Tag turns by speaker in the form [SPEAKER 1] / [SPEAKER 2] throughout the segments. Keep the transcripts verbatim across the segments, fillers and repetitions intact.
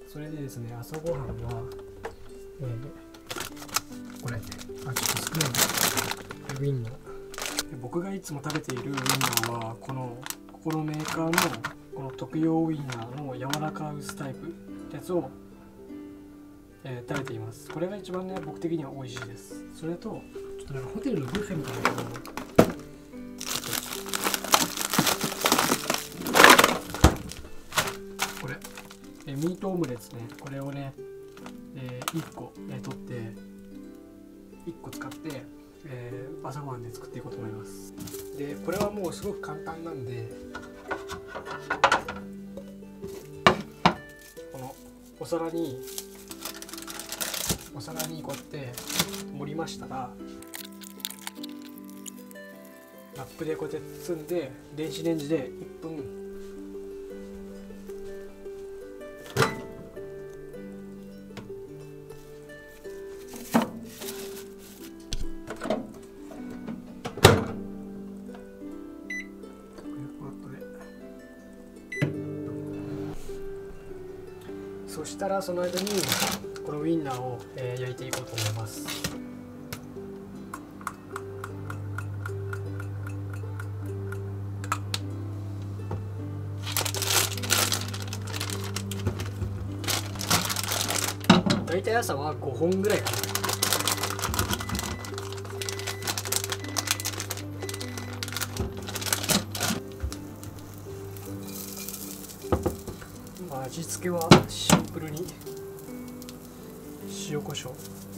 [SPEAKER 1] それでですね、朝ごはんは、えー、これ、あ、ちょっと少ないウインナー。僕がいつも食べているウインナーは、この、ここのメーカーの、この特用ウインナーの柔らか薄タイプってやつを、えー、食べています。これが一番ね、僕的には美味しいです。それと、ちょっとなんかホテルのビュッフェみたいなのを、これ、えー、ミートオムレツね、これをね、えー、いっこ、えー、取って、いっこ使って、えー、朝ごはんで作っていこうと思います。で、これはもうすごく簡単なんで、このお皿にお皿にこうやって盛りましたら、ラップでこうやって包んで電子レンジでいっぷんそしたらその間にこのウインナーを、えー、焼いていこうと思います。だいたい朝はごほんぐらいかな。味付けはシンプルに塩コショウ、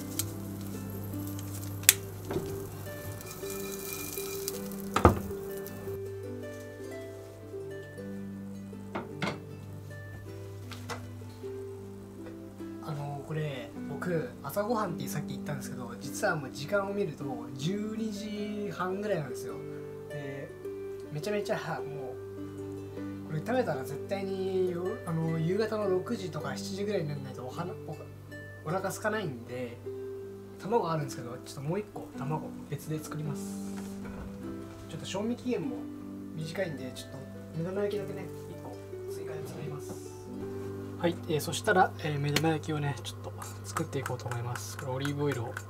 [SPEAKER 1] あのこれ僕朝ごはんってさっき言ったんですけど、実はもう時間を見るとじゅうにじはんぐらいなんですよ。でめちゃめちゃもうこれ食べたら絶対によあの夕方のろくじとかしちじぐらいにならないとおはな お, お腹空かないんで、卵あるんですけど、ちょっともういっこ卵別で作ります。ちょっと賞味期限も短いんで、ちょっと目玉焼きだけねいっこ追加で作ります。はい、えー、そしたら、えー、目玉焼きをねちょっと作っていこうと思います。これオリーブオイルを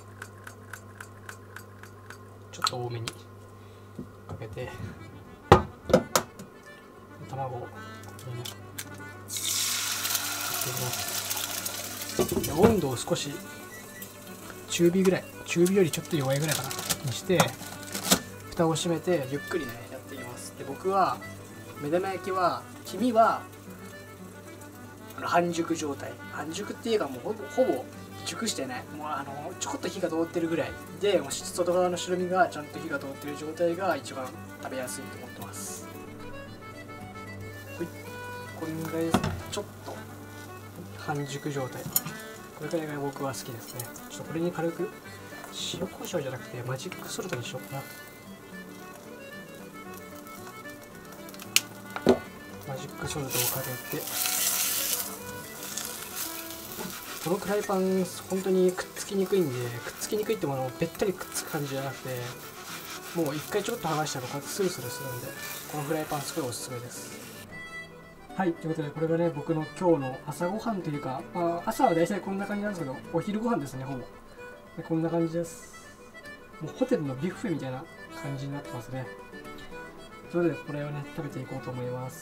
[SPEAKER 1] ちょっと多めにかけて、卵をここにね入れます。で温度を少し中火ぐらい、中火よりちょっと弱いぐらいかなにして蓋を閉めてゆっくりねやっていきます。で僕は目玉焼きは黄身はあの半熟状態、半熟っていうかもうほぼほぼ熟してない、もうあのちょこっと火が通ってるぐらいで、外側の白身がちゃんと火が通ってる状態が一番食べやすいと思ってます。はい、これぐらいですね。ちょっと半熟状態、これくらいが僕は好きですね。ちょっとこれに軽く塩コショウじゃなくてマジックソルトにしようかな。マジックソルトをかけて、このフライパン本当にくっつきにくいんで、くっつきにくいってものをべったりくっつく感じじゃなくて、もう一回ちょっと剥がしたらこうやってスルスルするんで、このフライパンすごいおすすめです。はい、ということでこれがね僕の今日の朝ごはんというか、まあ、朝は大体こんな感じなんですけど、お昼ご飯ですねほぼでこんな感じです。もうホテルのビュッフェみたいな感じになってますね。それでこれをね食べていこうと思います。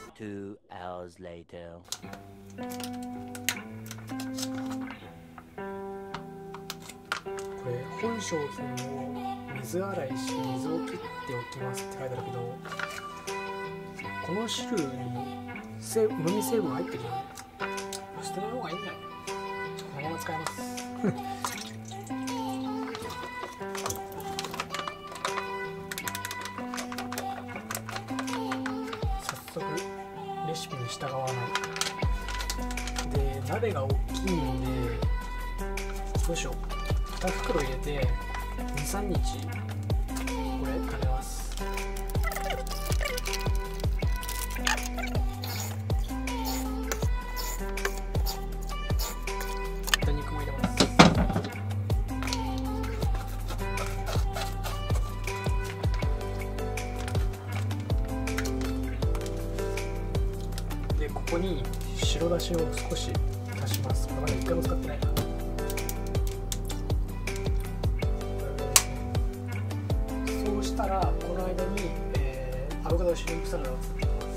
[SPEAKER 2] Two hours later.
[SPEAKER 1] これ本商品を水洗いし水を切っておきますって書いてあるけど、この汁に成分、うまみ成分入ってるよね。捨てない方がいいんだよ。このまま使います。早速レシピに従わない。で、鍋が大きいんで、どうしよう。に袋入れてに、さんにちこれ食べます。豚肉も入れます。でここに白だしを少し足します。これまだ一回も使ってないな。そうしたらこの間に、えー、アボカドシュリンプサラダを作っていきます。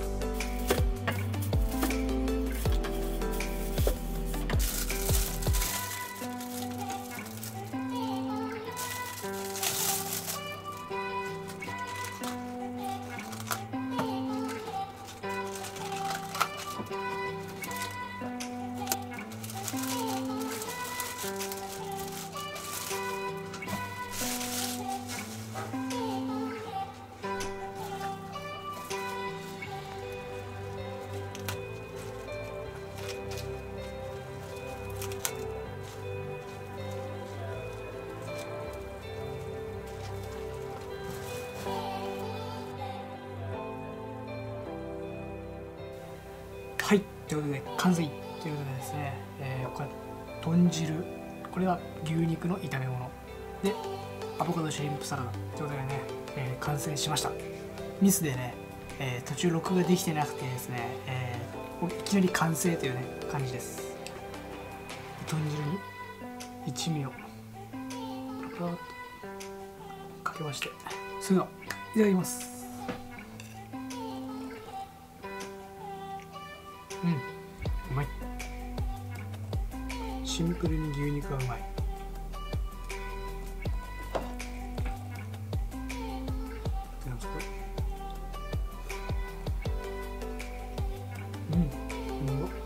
[SPEAKER 1] はい、ということで完成ということでですね、えー、これ豚汁、これは牛肉の炒め物でアボカドシュリンプサラダということでね、えー、完成しました。ミスでね、えー、途中録画できてなくてですね、えー、いきなり完成というね感じです。豚汁に一味をパラッとかけまして、それではいただきます。うん、うまい。シンプルに牛肉がうまい。うん、うまっ。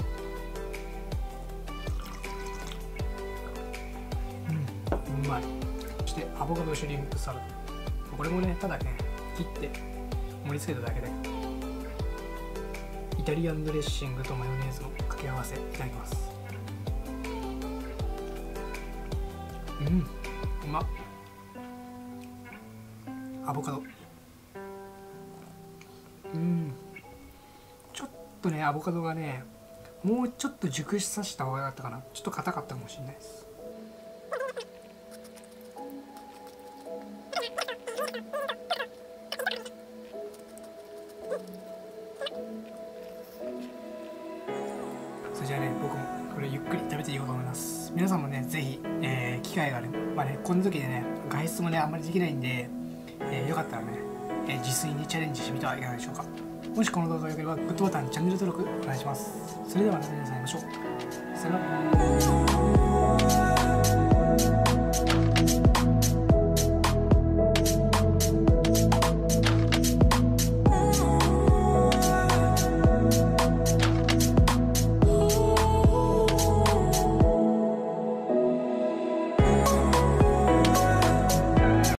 [SPEAKER 1] うん、うまい。そしてアボカドシュリンプサラダ、これもねただね切って盛り付けただけだけど、イタリアンドレッシングとマヨネーズの掛け合わせいただきます。うん、うまっ。アボカド、うん、ちょっとねアボカドがねもうちょっと熟させた方が良かったかな。ちょっと硬かったかもしれないです。それじゃあね、僕もこれゆっくり食べていこうと思います。皆さんもね、ぜひ、えー、機会がある、まあね、この時でね、外出もね、あんまりできないんで、えー、よかったらね、えー、自炊にチャレンジしてみてはいかがでしょうか。もしこの動画が良ければ、グッドボタン、チャンネル登録お願いします。それではまた皆さん会いましょう。さよなら。